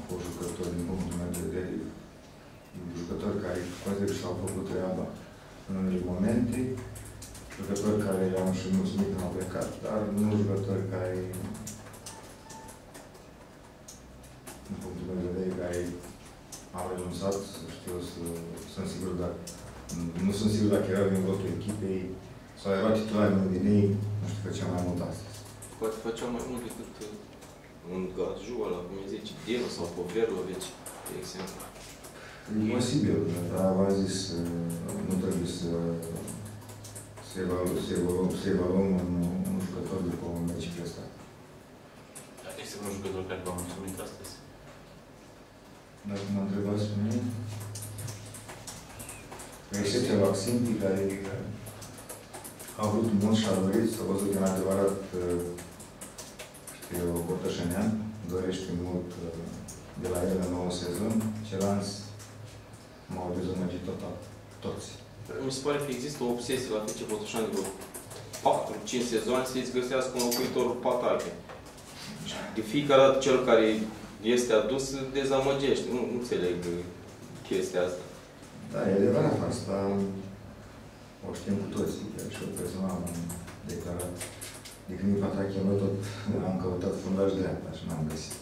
fost jucători, din punctul meu de vedere, jucători care consider că și-au făcut treaba în unele momente, jucători care le-am și mulțumit că au plecat, dar nu jucători care, din punctul meu de vedere, care au renunțat, știu, sunt sigur dacă, nu sunt sigur dacă erau din votul echipei, sau erau titulari din ei, nu știu, făceam mai mult astăzi. Poate făceau mai mult decât un Gazju ăla, cum îi zice, Dino sau Poverlovici, de exemplu. E posibil, dar v-am zis, nu trebuie să evaluăm un jucător după un meci prestat. Este un jucător care v-a mulțumit astăzi? Dacă mă întrebați pe mine, cu excepția lui Axinti, care a vrut mult și a dorit, s-a văzut că e adevărat, știu, Bortășănean, dorește mult de la el în nouă sezon, celălalt m-au dezamăgit total, toți. Mi se pare că există o obsesie la FC Botoșani de 4-5 sezoane să-i găsească un locuitor Patache. De fiecare dată cel care este adus dezamăgește. Nu înțeleg chestia asta. Da, e adevărat asta. O știm cu toții, chiar și eu personal am declarat. De când e Patache, eu tot am căutat fundaș dreapta și n-am găsit.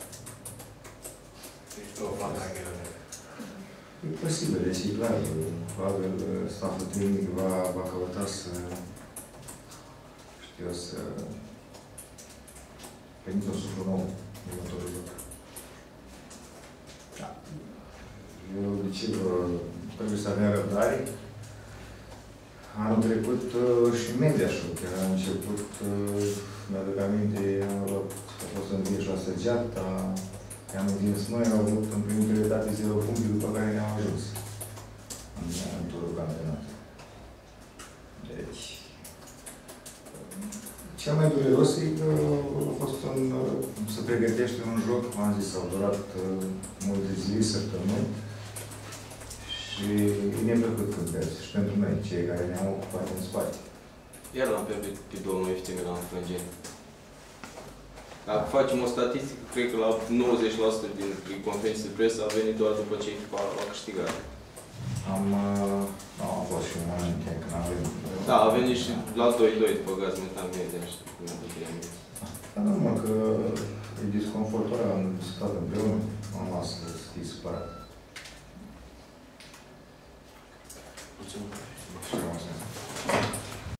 Deci o Patache rău. E posibil, deci e clar. Probabil staful tehnic va căuta să, știu, să permită un suflu nou în următorul joc. Da. Eu, deci, trebuie să avem răbdare. Anul trecut și Mediașul, chiar a început, mi-aduc aminte, a fost învins la Săgeata, i-am învins noi, au avut în primele date 0 puncte, după care ne-am ajuns în turul campionat. Deci, cel mai dureros e că a fost să pregătești un joc, am zis, au durat multe zile, săptămâni, și e neplăcut când vezi, și pentru noi, cei care ne-am ocupat în spate. Iar l-am pierdut pe domnul FC Milan Frângeni. Dacă facem o statistică, cred că la 90% din conferințe de presă a venit doar după ce echipa a câștigat. Am fost și un moment când am venit. Da, a venit și la 2-2 după Gaz Metan Media și dar nu, mă, că e disconfortul ăla, am stat împreună, am las să fii supărat. Mulțumesc. Și am